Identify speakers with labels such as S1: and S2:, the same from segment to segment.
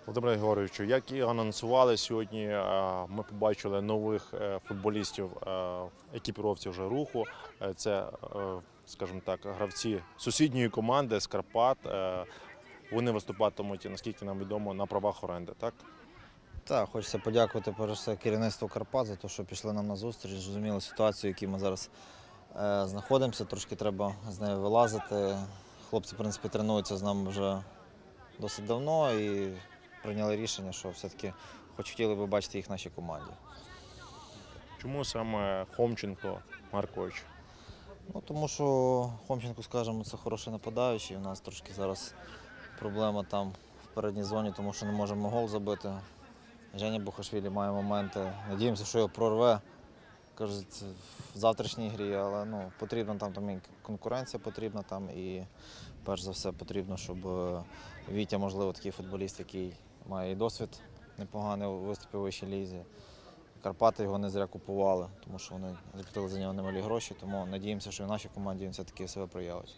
S1: Володимире Георгійовичу, як і анонсували сьогодні, ми побачили нових футболістів екіпіровців вже Руху. Це, скажімо так, гравці сусідньої команди з Карпат. Вони виступатимуть, наскільки нам відомо, на правах оренди, так?
S2: Так, хочеться подякувати перш за все керівництву Карпат за те, що пішли нам на зустріч, зрозуміли ситуацію, в якій ми зараз знаходимося. Трошки треба з нею вилазити. Хлопці, в принципі, тренуються з нами вже досить давно і прийняли рішення, що все-таки хотіли би бачити їх в нашій команді.
S1: Чому саме Хомченко Маркович?
S2: Ну, тому що Хомченко, скажімо, це хороший нападаючий. У нас трошки зараз проблема там в передній зоні, тому що не можемо гол забити. Женя Бухашвілі має моменти. Надіємося, що його прорве, кажуть, в завтрашній грі, але потрібна там і конкуренція потрібна там, і перш за все потрібно, щоб Вітя, можливо, такий футболіст, який має і досвід непоганий у виступі у вищій лізі. Карпати його не зря купували, тому що вони заплатили за нього немалі гроші, тому надіємося, що і в нашій команді він все-таки себе проявить.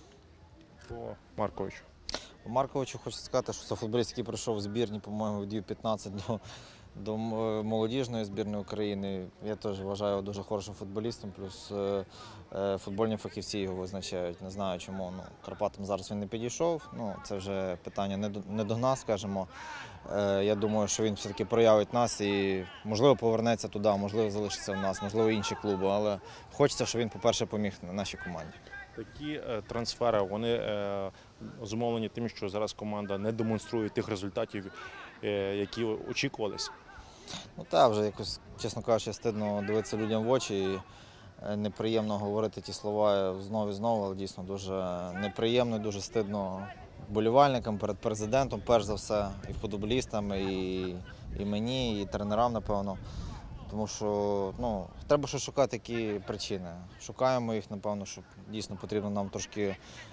S1: По Марковичу.
S2: По Марковичу хочу сказати, що це футболіст, який прийшов в збірні, по-моєму, від Ю-15 до молодіжної збірної України. Я теж вважаю його дуже хорошим футболістом, плюс футбольні фахівці його визначають. Не знаю чому. Карпатам зараз він не підійшов, це вже питання не до нас, скажімо. Я думаю, що він все-таки проявить нас і, можливо, повернеться туди, можливо, залишиться в нас, можливо, інші клуби, але хочеться, щоб він, по-перше, поміг нашій команді.
S1: Такі трансфери, вони зумовлені тим, що зараз команда не демонструє тих результатів, які очікувалися.
S2: Так, вже якось, чесно кажучи, стидно дивитися людям в очі і неприємно говорити ті слова знову і знову, але дійсно дуже неприємно, дуже стидно вболівальникам, перед президентом, перш за все, і футболістам, і мені, і тренерам, напевно. Тому що треба щось шукати які причини. Шукаємо їх, напевно, що дійсно потрібно нам трошки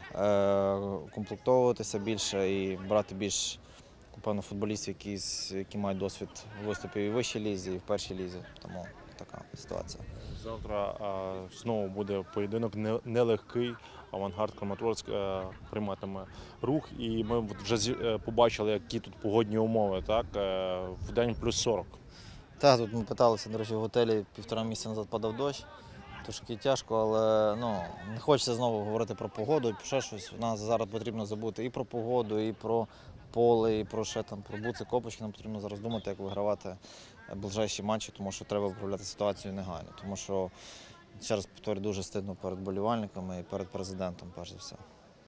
S2: комплектовуватися більше і брати більш, напевно, футболістів, які мають досвід виступів і в вищій лізі, і в першій лізі. Тому така ситуація.
S1: Завтра знову буде поєдинок нелегкий. Авангард Краматорськ прийматиме Рух. І ми вже побачили, які тут погодні умови. Так? В день плюс 40.
S2: Так, тут ми питалися, до речі, в готелі 1,5 місяця назад падав дощ. Трошки тяжко, але не хочеться знову говорити про погоду і про ще щось. Нас зараз потрібно забути і про погоду, і про поле, і про буци, копочки. Нам потрібно зараз думати, як вигравати ближайші матчі, тому що треба виправляти ситуацію негайно. Тому що, ще раз повторюю, дуже стидно перед болівальниками і перед президентом, перш за все.